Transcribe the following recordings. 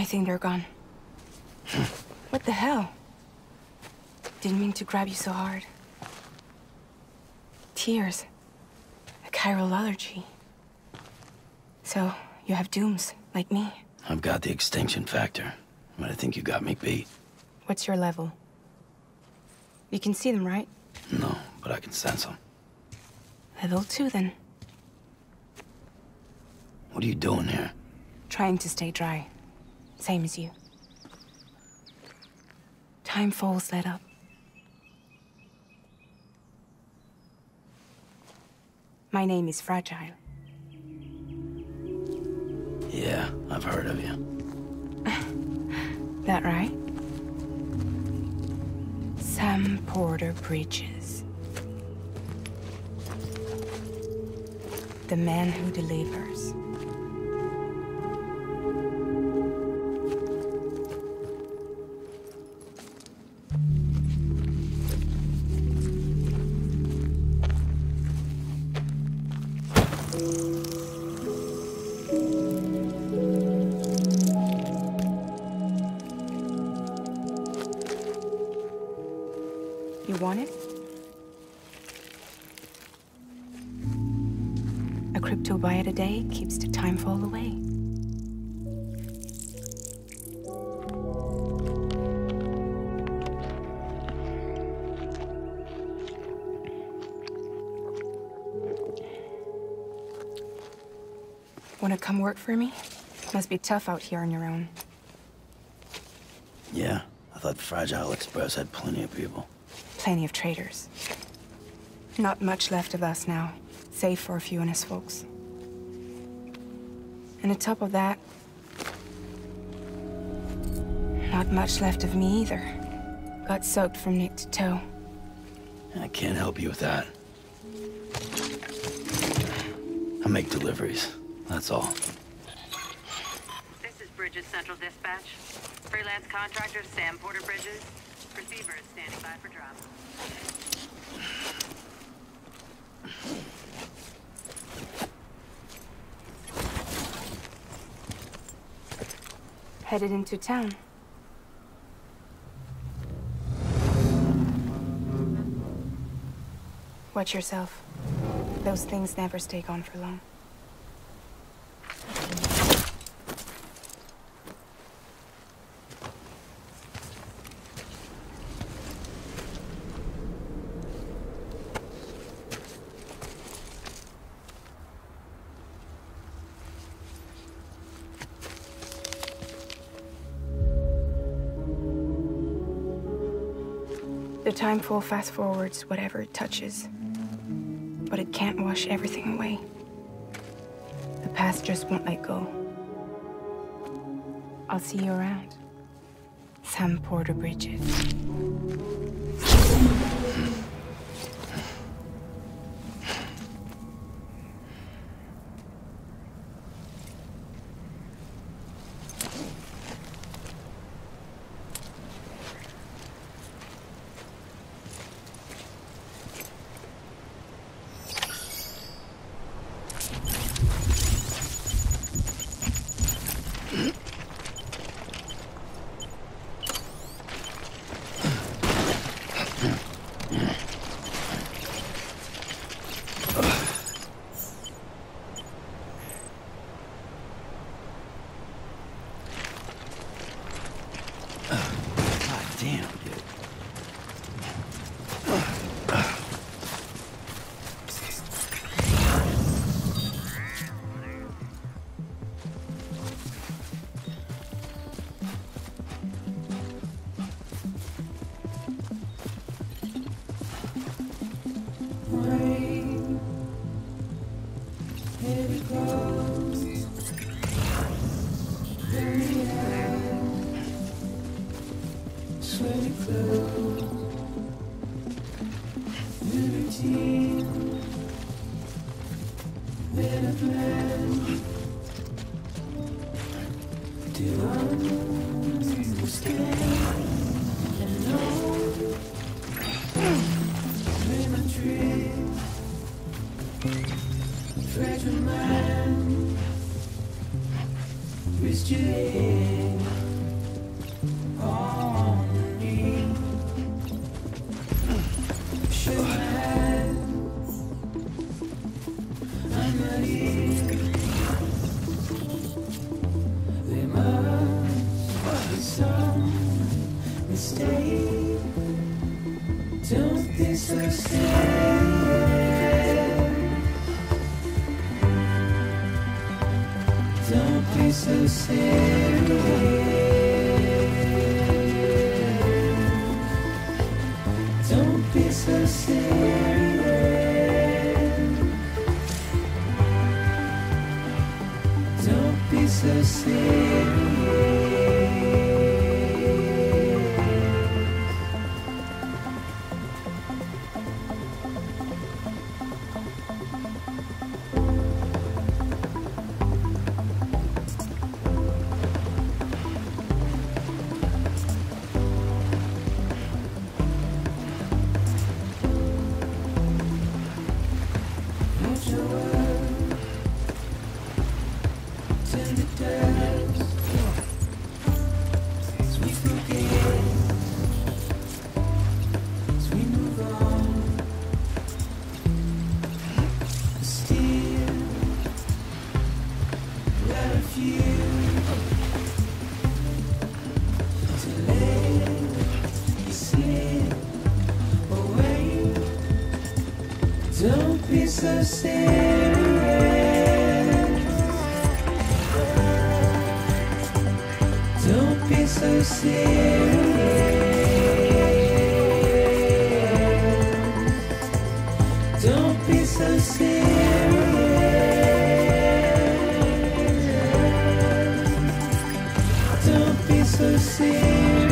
I think they're gone. What the hell? Didn't mean to grab you so hard. Tears. A chiral allergy. So, you have dooms, like me. I've got the extinction factor, but I think you got me beat. What's your level? You can see them, right? No, but I can sense them. Level 2, then. What are you doing here? Trying to stay dry. Same as you. Timefall's let up. My name is Fragile. Yeah, I've heard of you. That right? Sam Porter Bridges. The man who delivers. You want it? A crypto byte a day keeps the timefall away. Wanna come work for me? Must be tough out here on your own. Yeah, I thought Fragile Express had plenty of people. Plenty of traitors. Not much left of us now, save for a few honest folks. And on top of that, not much left of me either. Got soaked from neck to toe. I can't help you with that. I make deliveries, that's all. This is Bridges Central Dispatch. Freelance contractor Sam Porter Bridges. Receiver is standing by for drop. Headed into town. Watch yourself. Those things never stay gone for long. The timefall fast-forwards whatever it touches. But it can't wash everything away. The past just won't let go. I'll see you around. Sam Porter Bridges. Damn, dude. Fragile mind, restrained. Don't be so serious. Don't be so serious. Don't be so serious. Don't be so serious. Don't be so serious. Don't be so serious. Don't be so serious. Don't be so serious.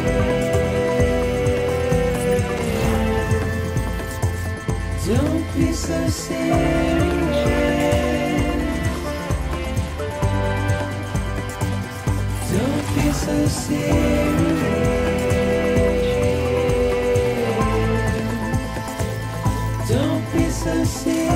Don't be so serious. Don't be so serious. Don't be so serious.